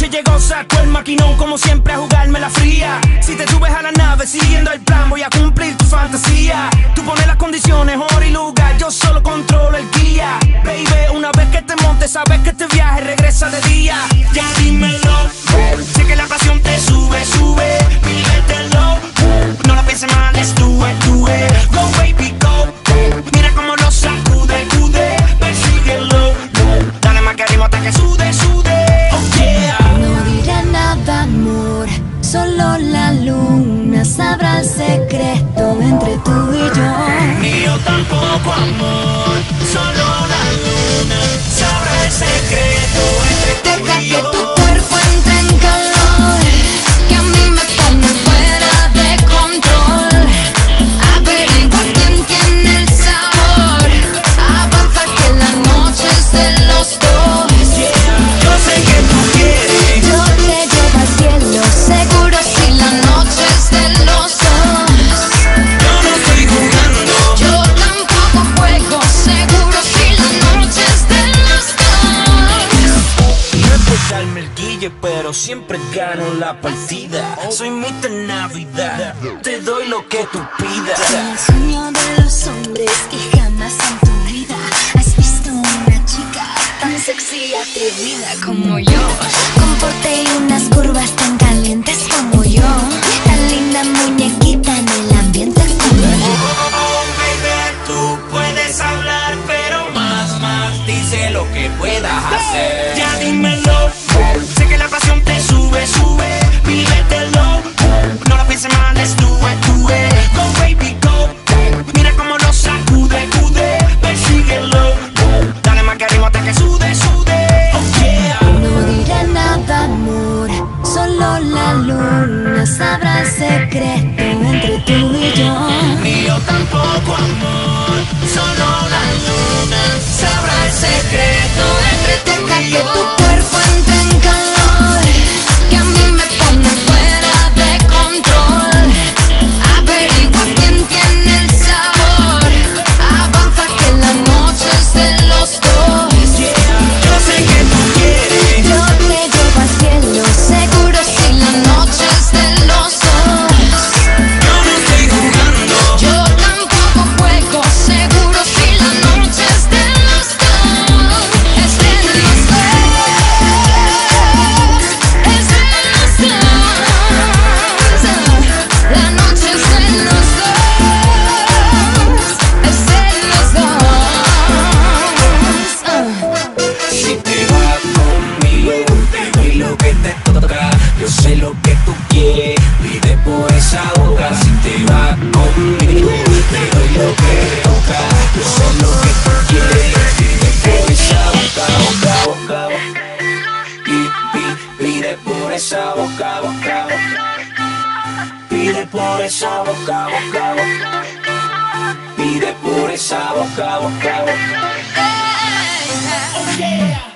noche llegó, sacó el maquinón, como siempre a jugarme la fría. Si te subes a la nave siguiendo el plan, voy a cumplir tu fantasía. Tú pones las condiciones, hora y lugar, yo solo controlo el guía. Baby, una vez que te montes, sabes que este viaje regresa de día. Ya dímelo, sé que la pasión te sube, sube, vívetelo. No la pienses más, let's do it, do it. Go baby, go, mira cómo lo sacude, cude, persíguelo. Dale más que ritmo hasta que sude, sude, oh yeah. No dirá nada, amor, solo la luna sabrá el secreto entre tú y yo. Ni yo tampoco, amor, solo la luna sabrá el secreto entre tú Deja y que yo. tu cuerpo entre en calor, que a mí me pone fuera de control. Averigua quién tiene el sabor, avanza que la noche es de los dos. Yo sé que tú quieres, Yo te llevo al cielo, seguro si la noche es de los dos. yo no estoy jugando. Yo tampoco juego, seguro si la noche es de los dos. No es por darme el guille, pero siempre gano la partida. Soy Mr. Navidad, te doy lo que tú pidas. El sueño de los hombres que jamás en tu vida has visto una chica tan sexy y atrevida como yo, con porte y unas curvas tan calientes como yo, tan linda muñequita en el ambiente como yo. Oh, baby, tú puedes hablar, pero más, dice lo que puedas hacer. Ya dímelo, sé que la pasión te sube, sube, vívetelo. No lo pienses más, let's do it, do it. Go baby, go, mira cómo lo sacude, cude, persíguelo. Dale más que ritmo hasta que sude, sude, oh yeah. No dirá nada, amor, solo la luna sabrá el secreto entre tú y yo. Ni yo tampoco, amor, solo la luna sabrá el secreto entre tú Deja y que yo. tu cuerpo entre en calor, que a mí me pone fuera de control. Averigua quién tiene el sabor, avanza que la noche es de los dos. Yo sé que tú quieres, Yo te llevo al cielo, seguro si la noche es de los dos. yo no estoy jugando. Yo tampoco juego, seguro si la noche es de los dos. Es de los dos, es de los dos. La noche es de los dos, es de los dos. Si te vas conmigo, te doy lo que te toca. Yo sé lo que tú quieres, pide por esa boca. Si te vas conmigo, te doy lo que te toca. Yo sé lo que tú quieres, pide por esa boca, boca, boca, boca. Pide por esa boca, boca, boca. Pide por esa boca, boca, boca. Pide por esa boca, boca, boca. Hey, hey. Oh yeah.